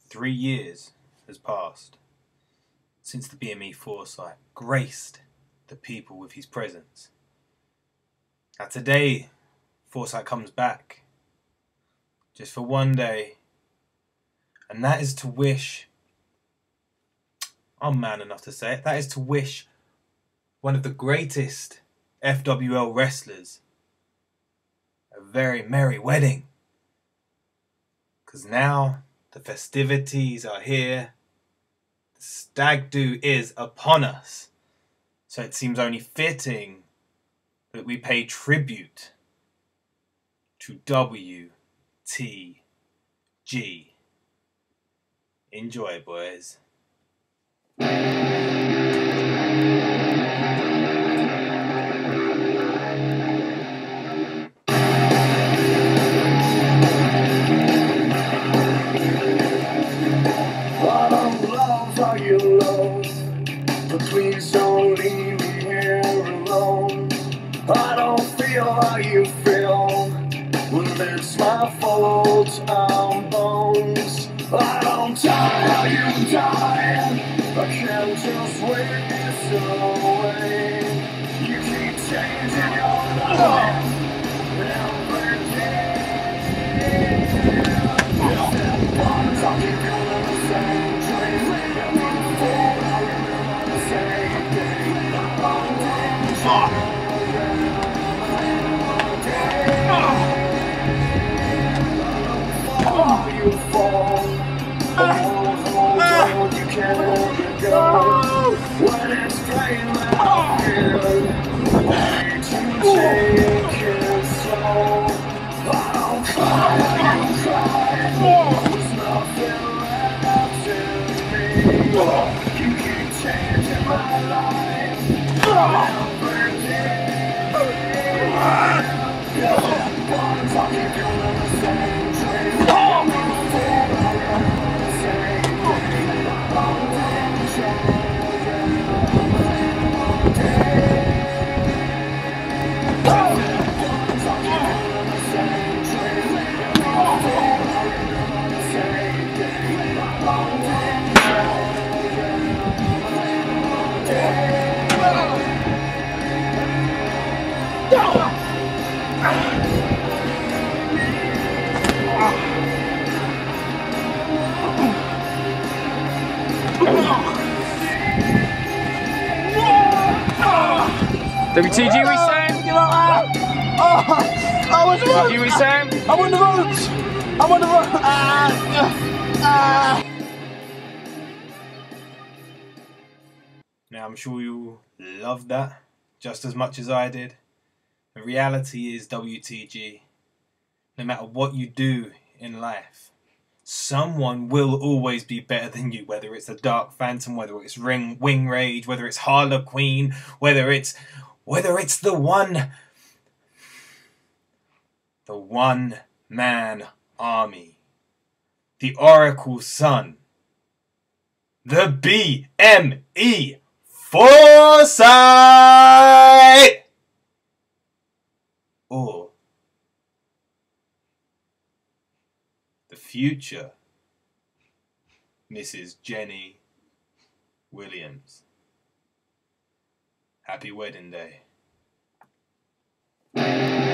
3 years has passed since the BME Foresight graced the people with his presence. Now today, Foresight comes back just for one day, and that is to wish, I'm man enough to say it, that is to wish one of the greatest FWL wrestlers a very merry wedding. Because now the festivities are here, the stag do is upon us, so it seems only fitting that we pay tribute to WTG. Enjoy, boys. But please don't leave me here alone. I don't feel how you feel. Well, it's my fault, I'm bones. I don't die how you die. I can't just wait this away. You keep changing your life every day. Once I'll keep feeling the same dream. You fall, you can't let go. When it's plain that I feel, need to take it slow. I don't cry, you cry. There's nothing left in me. You keep changing my life every day. Once I'll keep feeling the same dream. WTG, we Sam? You know, I was wrong. WTG, we Sam? I'm on the ropes. I'm on the ropes. Now I'm sure you loved that just as much as I did. The reality is, WTG, no matter what you do in life, someone will always be better than you, whether it's the Dark Phantom, whether it's Wing Rage, whether it's Harlequin, whether it's the one-man army, the Oracle Sun, the BME Foresight, or the future Mrs. Jenny Williams. Happy wedding day.